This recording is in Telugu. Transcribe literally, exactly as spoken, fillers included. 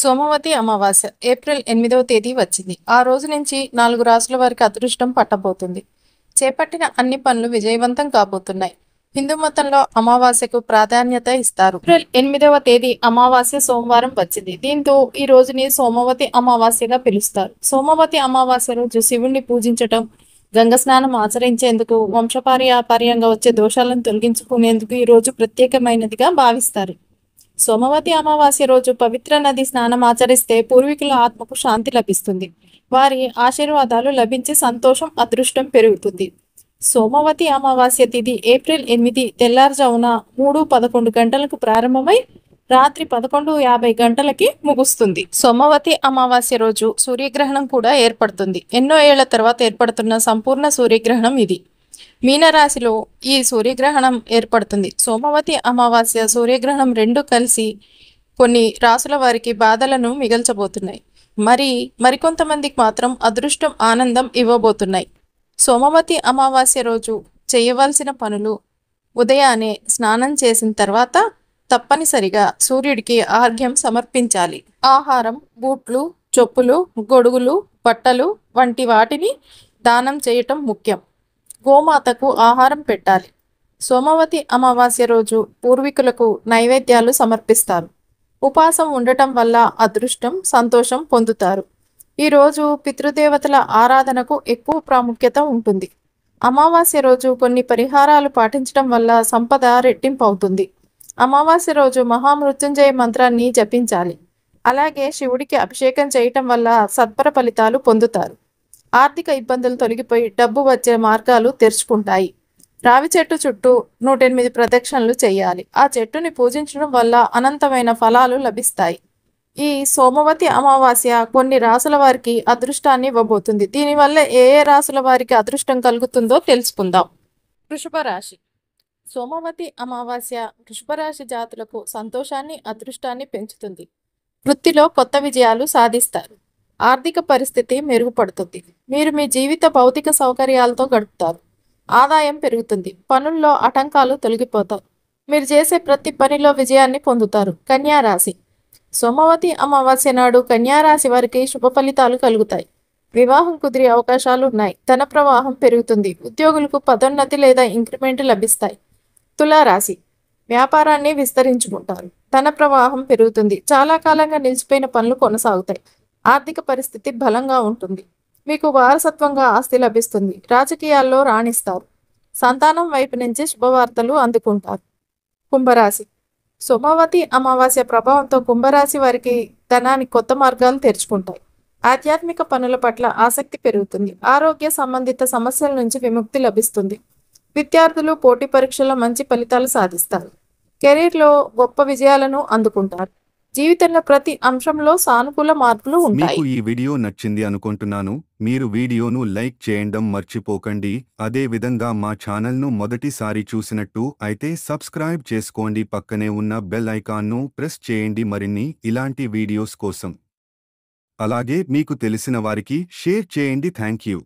సోమవతి అమావాస్య ఏప్రిల్ ఎనిమిదవ తేదీ వచ్చింది. ఆ రోజు నుంచి నాలుగు రాసుల వారికి అదృష్టం పట్టబోతుంది. చేపట్టిన అన్ని పనులు విజయవంతం కాబోతున్నాయి. హిందూ మతంలో అమావాస్యకు ప్రాధాన్యత ఇస్తారు. ఏప్రిల్ ఎనిమిదవ తేదీ అమావాస్య సోమవారం వచ్చింది. దీంతో ఈ రోజుని సోమవతి అమావాస్యగా పిలుస్తారు. సోమవతి అమావాస్య రోజు శివుణ్ణి పూజించటం, గంగ స్నానం ఆచరించేందుకు, వంశపార్యపర్యంగా వచ్చే దోషాలను తొలగించుకునేందుకు ఈ రోజు ప్రత్యేకమైనదిగా భావిస్తారు. సోమవతి అమావాస్య రోజు పవిత్ర నది స్నానం ఆచరిస్తే పూర్వీకుల ఆత్మకు శాంతి లభిస్తుంది. వారి ఆశీర్వాదాలు లభించి సంతోషం, అదృష్టం పెరుగుతుంది. సోమవతి అమావాస్య తిథి ఏప్రిల్ ఎనిమిది తెల్లారుజామున మూడు పదకొండు గంటలకు ప్రారంభమై రాత్రి పదకొండు యాభై గంటలకి ముగుస్తుంది. సోమవతి అమావాస్య రోజు సూర్యగ్రహణం కూడా ఏర్పడుతుంది. ఎన్నో ఏళ్ల తర్వాత ఏర్పడుతున్న సంపూర్ణ సూర్యగ్రహణం ఇది. మీనరాశిలో ఈ సూర్యగ్రహణం ఏర్పడుతుంది. సోమవతి అమావాస్య, సూర్యగ్రహణం రెండు కలిసి కొన్ని రాసుల వారికి బాధలను మిగల్చబోతున్నాయి. మరి మరికొంతమందికి మాత్రం అదృష్టం, ఆనందం ఇవ్వబోతున్నాయి. సోమవతి అమావాస్య రోజు చేయవలసిన పనులు: ఉదయాన్నే స్నానం చేసిన తర్వాత తప్పనిసరిగా సూర్యుడికి ఆర్ఘ్యం సమర్పించాలి. ఆహారం, బూట్లు, చెప్పులు, గొడుగులు, బట్టలు వంటి వాటిని దానం చేయటం ముఖ్యం. గోమాతకు ఆహారం పెట్టాలి. సోమవతి అమావాస్య రోజు పూర్వీకులకు నైవేద్యాలు సమర్పిస్తారు. ఉపవాసం ఉండటం వల్ల అదృష్టం, సంతోషం పొందుతారు. ఈరోజు పితృదేవతల ఆరాధనకు ఎక్కువ ప్రాముఖ్యత ఉంటుంది. అమావాస్య రోజు కొన్ని పరిహారాలు పాటించడం వల్ల సంపద రెట్టింపు అవుతుంది. అమావాస్య రోజు మహామృత్యుంజయ మంత్రాన్ని జపించాలి. అలాగే శివుడికి అభిషేకం చేయటం వల్ల సత్వర ఫలితాలు పొందుతారు. ఆర్థిక ఇబ్బందులు తొలగిపోయి డబ్బు వచ్చే మార్గాలు తెరుచుకుంటాయి. రావి చెట్టు చుట్టూ నూట ఎనిమిది ప్రదక్షిణలు చేయాలి. ఆ చెట్టుని పూజించడం వల్ల అనంతమైన ఫలాలు లభిస్తాయి. ఈ సోమవతి అమావాస్య కొన్ని రాసుల వారికి అదృష్టాన్ని ఇవ్వబోతుంది. దీనివల్ల ఏ ఏ రాసుల వారికి అదృష్టం కలుగుతుందో తెలుసుకుందాం. వృషభ రాశి. సోమవతి అమావాస్య వృషభ రాశి జాతులకు సంతోషాన్ని, అదృష్టాన్ని పెంచుతుంది. వృత్తిలో కొత్త విజయాలు సాధిస్తారు. ఆర్థిక పరిస్థితి మెరుగుపడుతుంది. మీరు మీ జీవిత భౌతిక సౌకర్యాలతో గడుపుతారు. ఆదాయం పెరుగుతుంది. పనుల్లో ఆటంకాలు తొలగిపోతారు. మీరు చేసే ప్రతి పనిలో విజయాన్ని పొందుతారు. కన్యా రాశి. సోమవతి అమావాస్య నాడు కన్యా రాశి వారికి శుభ ఫలితాలు కలుగుతాయి. వివాహం కుదిరే అవకాశాలు ఉన్నాయి. ధన ప్రవాహం పెరుగుతుంది. ఉద్యోగులకు పదోన్నతి లేదా ఇంక్రిమెంట్ లభిస్తాయి. తులారాశి. వ్యాపారాన్ని విస్తరించుకుంటారు. ధన ప్రవాహం పెరుగుతుంది. చాలా కాలంగా నిలిచిపోయిన పనులు కొనసాగుతాయి. ఆర్థిక పరిస్థితి బలంగా ఉంటుంది. మీకు వారసత్వంగా ఆస్తి లభిస్తుంది. రాజకీయాల్లో రాణిస్తారు. సంతానం వైపు నుంచి శుభవార్తలు అందుకుంటారు. కుంభరాశి. సోమవతి అమావాస్య ప్రభావంతో కుంభరాశి వారికి ధనానికి కొత్త మార్గాలు తెరుచుకుంటాయి. ఆధ్యాత్మిక పనుల పట్ల ఆసక్తి పెరుగుతుంది. ఆరోగ్య సంబంధిత సమస్యల నుంచి విముక్తి లభిస్తుంది. విద్యార్థులు పోటీ పరీక్షల్లో మంచి ఫలితాలు సాధిస్తారు. కెరీర్లో గొప్ప విజయాలను అందుకుంటారు. జీవితంలో ప్రతి అంశంలో సానుకూల మార్పులు ఉంటాయి. మీకు ఈ వీడియో నచ్చింది అనుకుంటున్నాను. మీరు వీడియోను లైక్ చేయడం మర్చిపోకండి. అదే విధంగా మా ఛానల్ను మొదటిసారి చూసినట్టు అయితే సబ్స్క్రైబ్ చేసుకోండి. పక్కనే ఉన్న బెల్ ఐకాన్ను ప్రెస్ చేయండి మరిన్ని ఇలాంటి వీడియోస్ కోసం. అలాగే మీకు తెలిసిన వారికి షేర్ చేయండి. Thank you.